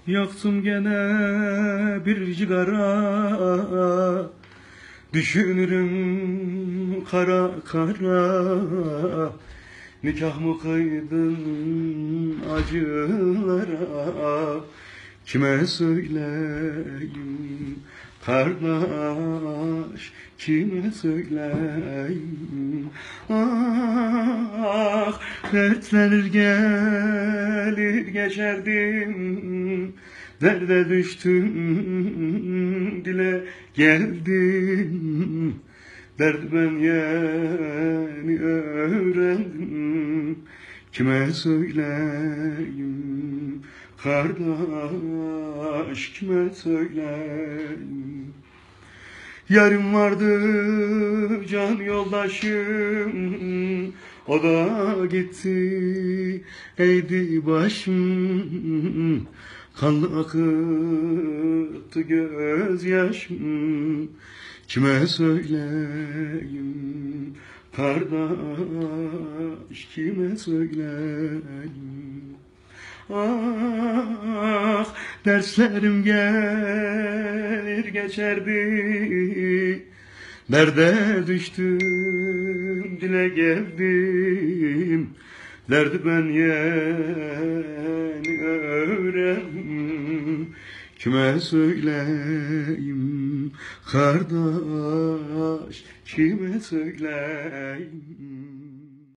Yaktım gene bir cigara, düşünürüm kara kara. Nikah mı kıydın acılara, kime söyleyeyim kardeş, kime söyleyeyim? Ah, dertlenir gelir geçerdim, derde düştüm, dile geldim. Derdi ben yeni öğrendim, kime söyleyeyim kardeş, kime söyleyeyim? Yarım vardı can yoldaşım, o da gitti eğdi başım, kanlı akıttı gözyaşım. Kime söyleyeyim kardeş, kime söyleyeyim? Ah, derslerim gelir geçerdi, derde düştüm, dile geldim. Derdi ben yeni öğrendim, kime söyleyeyim kardeş, kime söyleyeyim?